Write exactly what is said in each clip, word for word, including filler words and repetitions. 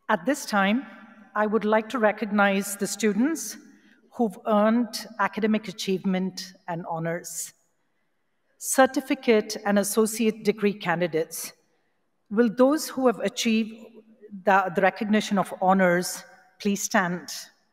At this time, I would like to recognize the students who've earned academic achievement and honors. Certificate and associate degree candidates, will those who have achieved the, the recognition of honors please stand?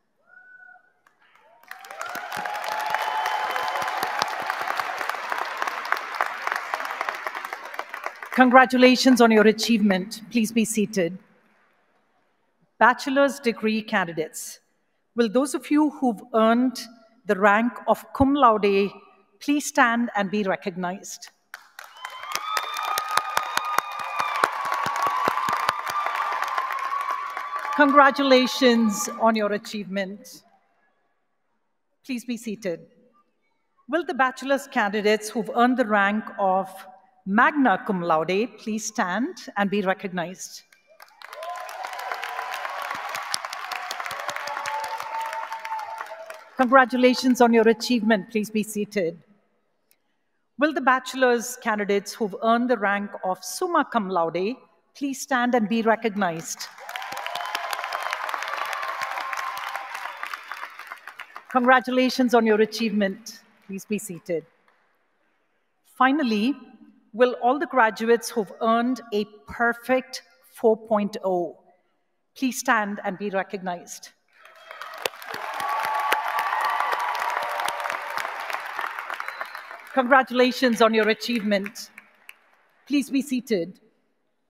Congratulations on your achievement. Please be seated. Bachelor's degree candidates, will those of you who've earned the rank of cum laude please stand and be recognized? Congratulations on your achievement. Please be seated. Will the bachelor's candidates who've earned the rank of magna cum laude please stand and be recognized? Congratulations on your achievement. Please be seated. Will the bachelor's candidates who've earned the rank of summa cum laude please stand and be recognized? Congratulations on your achievement. Please be seated. Finally, will all the graduates who've earned a perfect four point oh please stand and be recognized? Congratulations on your achievement. Please be seated.